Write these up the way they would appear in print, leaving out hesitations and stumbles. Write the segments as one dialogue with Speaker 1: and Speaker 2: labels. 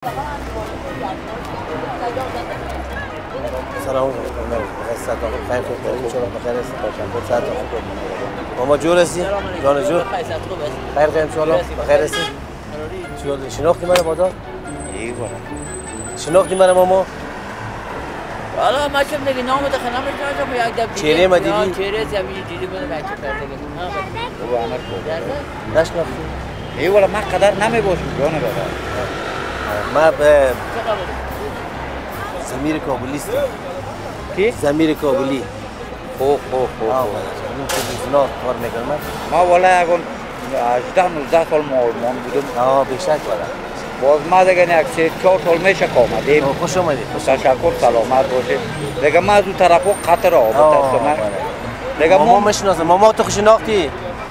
Speaker 1: سلام خیر ماما جور هستی؟ جان جور؟ خیر خیر انشاءالله بخیر هستی؟ شناختی من بادار؟ شناختی من ماما؟
Speaker 2: والا ما چم دیگه نام داخل نمی‌کنم یک دب
Speaker 1: چهره ما دیدی؟
Speaker 2: چهره زمینی دیدی بود بچه کرده
Speaker 3: او عمر کو
Speaker 1: نشناختی؟
Speaker 3: ای والا ما قدر نمیباشم جان بابا
Speaker 1: ما به زمیر کابلی است
Speaker 3: کی؟
Speaker 1: زمیر کابلی
Speaker 3: خوب
Speaker 1: این تلویزیونا کار میکنم
Speaker 3: ما والا اگه 18-19 سال مولمان بودم
Speaker 1: بیشتر والا
Speaker 3: باز ما دیگه یک 3-4 سال میشه که آمدیم
Speaker 1: خوش آمدید
Speaker 3: تشکر سلامت باشه دیگه ما از اون طرف قطر آباد هستم دیگه
Speaker 1: ماما میشناسم ماما تو خوش شناختی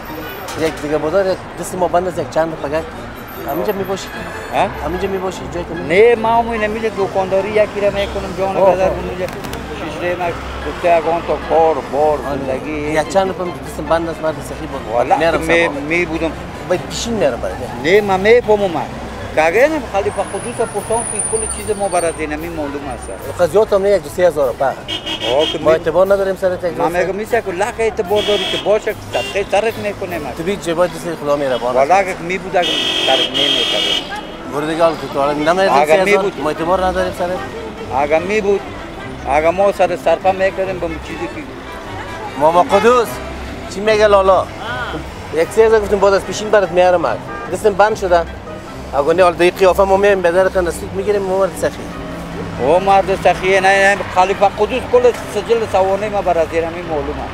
Speaker 1: یک دیگه بودار دست ما بند از یک چند پگک همینجا میباشی همینجا میباشی جای تو
Speaker 3: نه ما همون نمیده دکانداری یکی را میکنم جان بازار اونجا شیشه ما گفته اگان تو کار بار زندگی
Speaker 1: یک چند پم دستم بند از مرد سخی بود
Speaker 3: والا می بودم
Speaker 1: باید پیشین میرم برای
Speaker 3: نه ما میفهمم که اگه نه خالی با خودوس پرسان که کل چیز ما برای زینمی معلوم است
Speaker 1: قضیات هم نه یک 3000 پا ما اعتبار نداریم سرت یک
Speaker 3: ما میگم میشه که لاک اعتبار داری که باشه که صدقه سرت میکنه ما
Speaker 1: تو بیت جبات دست خدا مهربان
Speaker 3: والا اگه می بود اگه سرت نمیکنه
Speaker 1: بردگان که تو الان نمیدونم 3000 ما اعتبار نداریم سرت
Speaker 3: اگه می بود اگه ما سر صرفه میکردیم به چیزی که
Speaker 1: ماما قدوس چی میگه لالا یک 3000 گفتم بعد از پیشین برات میارم دستم بند شده اگه نه حالا قیافه ما میایم بدرت نزدیک میگیریم مرد سخی
Speaker 3: او مرد سخیه نه خلیفه قدوس کل سجل سوانه ما برای زیرمی معلومه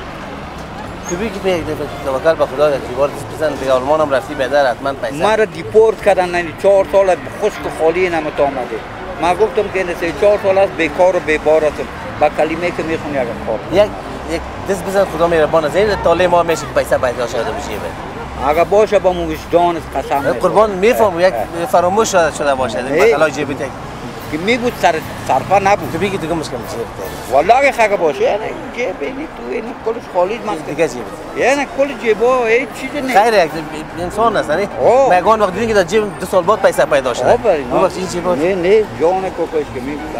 Speaker 1: تو بگی که یک دفعه توکل به خدا یک دیوار دست بزن به آلمان هم رفتی بدر حتما پیسه
Speaker 3: ما را دیپورت کردن نه 4 سال خشک و خالی نمت آمده ما گفتم که نه 4 سال است بیکار و بیبار هستم با کلمه که میخونی اگر کار
Speaker 1: یک دست بزن خدا مهربان است این طالع ما میشه پیسه پیدا شده بشه
Speaker 3: اگر باشه با وجدان قسم
Speaker 1: قربان میفهم یک فراموش شده باشه مثلا جیب تک
Speaker 3: که میگوید صرفه نبود
Speaker 1: تو بگی دیگه مشکل میشه
Speaker 3: والله اگه خگه باشه یعنی جیب اینی تو اینی کلش خالی ماست
Speaker 1: دیگه جیب
Speaker 3: یعنی کل جیبا هیچ چیزی نیست
Speaker 1: خیر یک انسان است نه مگان وقت دیدین که جیب 2 سال بعد پیسه پیدا شده
Speaker 3: اون
Speaker 1: وقت این جیب
Speaker 3: نه جان کوکش که میگوید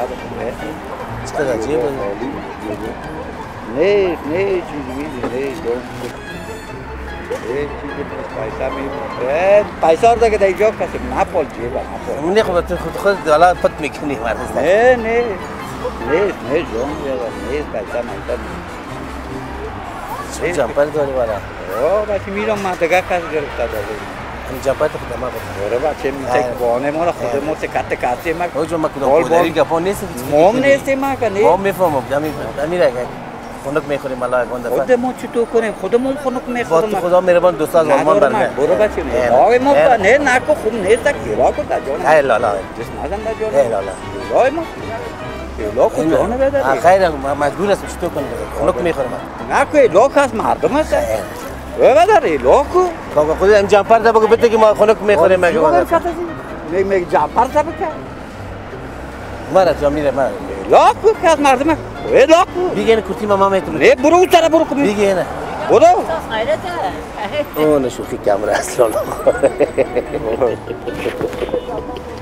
Speaker 1: چقدر جیب
Speaker 3: نه چیزی نیست جان پیسه رو دیگه دیگه کسی نپال جیبا نپال
Speaker 1: اون خود خود حالا پت میکنی مرد
Speaker 3: نه جان نه پیسه
Speaker 1: چه جمپر داری والا
Speaker 3: بچه میرم من دیگه کسی گرفته داره
Speaker 1: این جمپر تو خود ما بود
Speaker 3: بچه میشه بانه ما خود ما کت کسی ما
Speaker 1: او جو ما کدوم پودری گپا نیست
Speaker 3: مام نیست ما کنه
Speaker 1: ما میفهمم امیر اگه خنک میخوریم الله اگه اون
Speaker 3: خود ما چطور کنیم خودمون خنک میخوریم
Speaker 1: خدا مهربان دوستا از آلمان برمیاد
Speaker 3: برو بچه آقای ما نه نکو خوب نیست که را کو جان
Speaker 1: ای لالا
Speaker 3: جس نازم جان
Speaker 1: ای لالا
Speaker 3: آقای ما لا کو جان بده
Speaker 1: خیر مجبور است چطور کنیم خنک میخوریم
Speaker 3: نکو لا کس مردم است ببره لا کو
Speaker 1: کاکا خود ام جمپر ده بگو بده که ما خنک میخوریم مگه
Speaker 3: میگه جمپر ده بکن
Speaker 1: مرا جامیره مرا
Speaker 3: لا کو کس مردم لا کو
Speaker 1: بیگه این کرتی ماما میتونه
Speaker 3: نه برو سر برو کمی
Speaker 1: بیگه نه
Speaker 3: برو
Speaker 2: خیرته
Speaker 1: اون شوخی کامرا است لالا